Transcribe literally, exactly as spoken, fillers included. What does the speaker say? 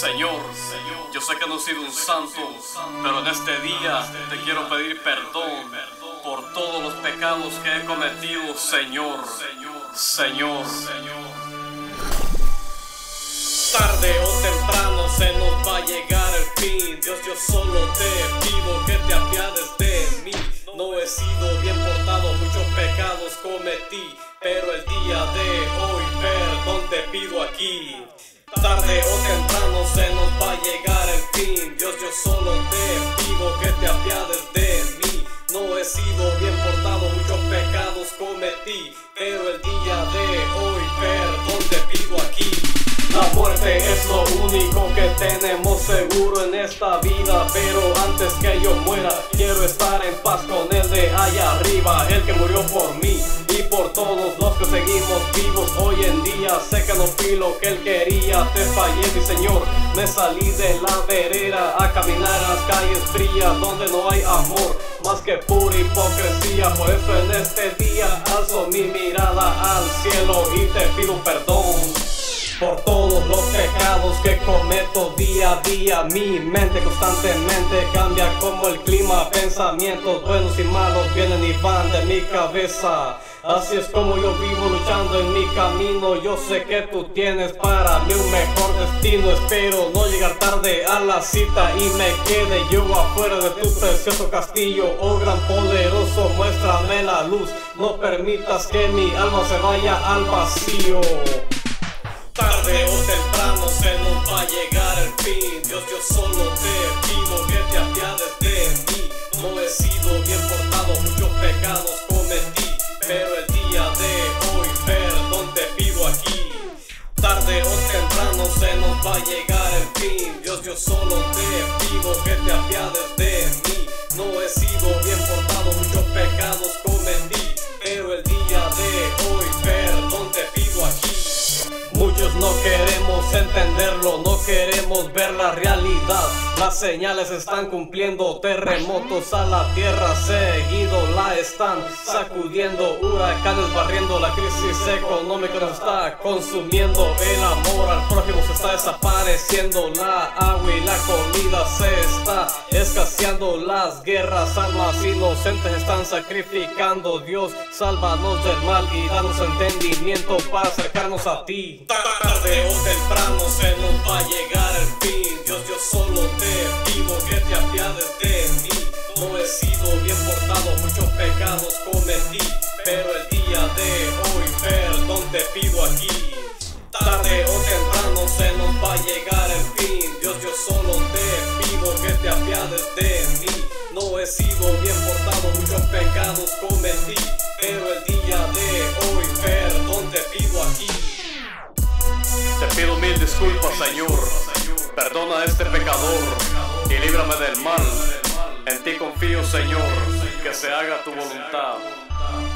Señor, yo sé que no he sido un santo, pero en este día te quiero pedir perdón por todos los pecados que he cometido, Señor. Señor. Tarde o temprano se nos va a llegar el fin. Dios, yo solo te pido que te apiades de mí. No he sido bien portado, muchos pecados cometí, pero el día de hoy perdón te pido aquí. Tarde o temprano se nos va a llegar el fin. Dios, yo solo te pido que te apiades de mí. No he sido bien portado, muchos pecados cometí, pero el día de hoy perdón te pido aquí. La muerte es lo único que tenemos seguro en esta vida, pero antes que yo muera quiero estar en paz con el de allá arriba, el que murió por mí y por todos los que seguimos vivos hoy en día. Sé que no fui lo que él quería, te fallé mi Señor, me salí de la vereda a caminar en las calles frías donde no hay amor más que pura hipocresía. Por eso en este día alzo mi mirada al cielo y te pido perdón por todos los pecados que cometo día a día. Mi mente constantemente cambia como el clima. Pensamientos buenos y malos vienen y van de mi cabeza. Así es como yo vivo luchando en mi camino. Yo sé que tú tienes para mí un mejor destino. Espero no llegar tarde a la cita y me quede yo afuera de tu precioso castillo. Oh gran poderoso, muéstrame la luz. No permitas que mi alma se vaya al vacío. Tarde o temprano se nos va a llegar el fin. Dios, yo solo te pido que te apiades de mí. No he sido bien portado, muchos pecados cometí, pero el día de hoy perdón te pido aquí. Tarde o temprano se nos va a llegar el fin. Dios, yo solo te pido que te apiades de mí. No he sido bien portado, muchos pecados cometí, pero el día de hoy perdón te pido aquí. Muchos no queremos entenderlo, no queremos ver la realidad. Las señales están cumpliendo, terremotos a la tierra seguido la están sacudiendo, huracanes barriendo, la crisis económica nos está consumiendo, el amor al prójimo se está desapareciendo, la agua y la comida se está escaseando, las guerras, almas inocentes están sacrificando. Dios, sálvanos del mal y danos entendimiento para acercarnos a ti. Tarde o temprano se nos va a llegar el fin. Dios, yo solo te pido que te apiades de mí. No he sido bien portado, muchos pecados cometí, pero el día de hoy perdón te pido aquí. Tarde o temprano se nos va a llegar el fin. Dios, yo solo te pido que te apiades de mí. No he sido bien portado, muchos pecados cometí, pero el día de hoy perdón te pido aquí. Te pido mil disculpas, Señor. Perdona a este pecador y líbrame del mal. En ti confío, Señor, que se haga tu voluntad.